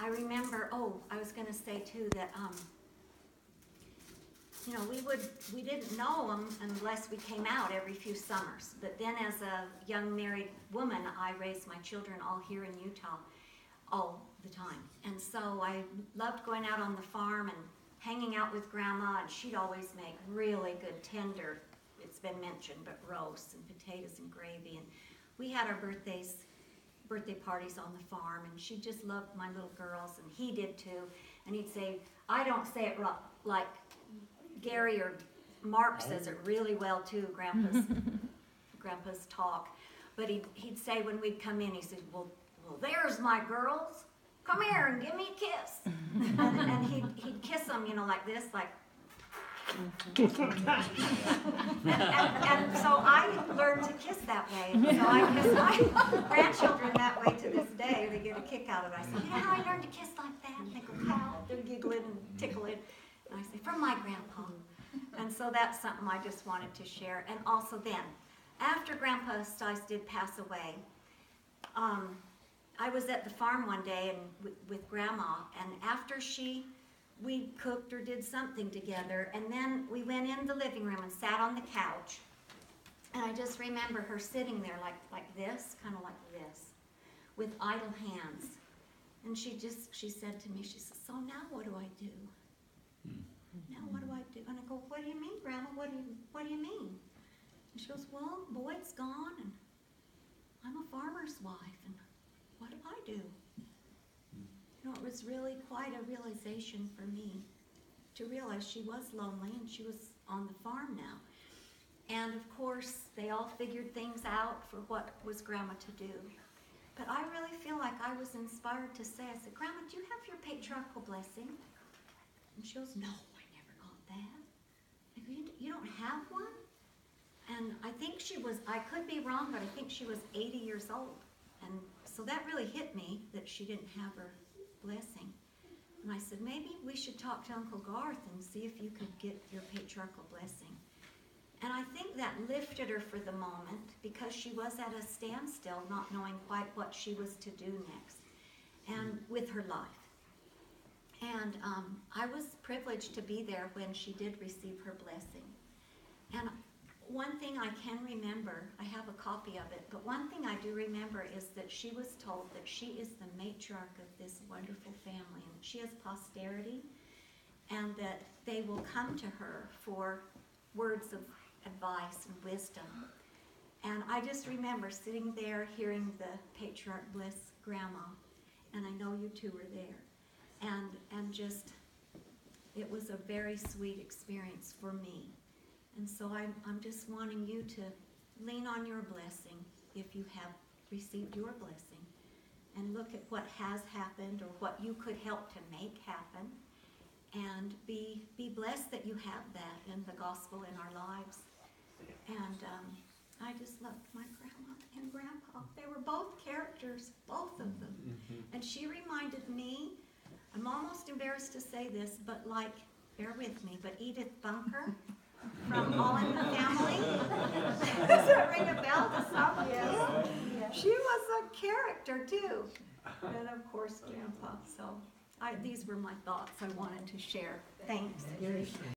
I remember, I was going to say too that, you know, we didn't know them unless we came out every few summers. But then as a young married woman, I raised my children all here in Utah all the time. And so I loved going out on the farm and hanging out with Grandma, and she'd always make really good tender, it's been mentioned, but roasts and potatoes and gravy. And we had our birthday parties on the farm, and she just loved my little girls, and he did too. And he'd say, I don't say it like Gary or Mark says it really well too, Grandpa's talk. But he'd say when we'd come in, he said, well, there's my girls. Come here and give me a kiss. and he'd kiss them, you know, like this, like. and so I learned to kiss that way. And so I kiss my grandchildren that way to this day. They get a kick out of it. I say, you know how I learned to kiss like that? And they go, how? They're giggling and tickling. And I say, from my grandpa. And so that's something I just wanted to share. And also then, after Grandpa Stice did pass away, I was at the farm one day and with Grandma, and after we cooked or did something together, and then we went in the living room and sat on the couch, and I just remember her sitting there like this, kind of like this, with idle hands. And she said to me, she said, so now what do I do? Now what do I do? And I go, what do you mean, Grandma? What do you mean? And she goes, well, Boyd's gone, and I'm a farmer's wife, and what do I do? You know, it was really quite a realization for me to realize she was lonely and she was on the farm now. And of course, they all figured things out for what was Grandma to do. But I really feel like I was inspired to say, I said, Grandma, do you have your patriarchal blessing? And she goes, no, I never got that. I go, you don't have one? And I think I could be wrong, but I think she was 80 years old. And so that really hit me that she didn't have her blessing. And I said, maybe we should talk to Uncle Garth and see if you could get your patriarchal blessing. And I think that lifted her for the moment because she was at a standstill, not knowing quite what she was to do next and with her life. And I was privileged to be there when she did receive her blessing. And one thing I can remember, I have a copy of it, but one thing I do remember is that she was told that she is the matriarch of this wonderful family, and she has posterity, and that they will come to her for words of advice and wisdom. And I just remember sitting there hearing the patriarch bless Grandma, and I know you two were there, and just, it was a very sweet experience for me. And so I'm just wanting you to lean on your blessing if you have received your blessing, and look at what has happened or what you could help to make happen, and be blessed that you have that in the gospel in our lives. And I just loved my Grandma and Grandpa. They were both characters, both of them. And she reminded me, I'm almost embarrassed to say this, but like, bear with me, but Edith Bunker from All in the Family. Does that ring a bell to some? Yes. She was a character too. And of course, Grandpa. So these were my thoughts I wanted to share. Thanks.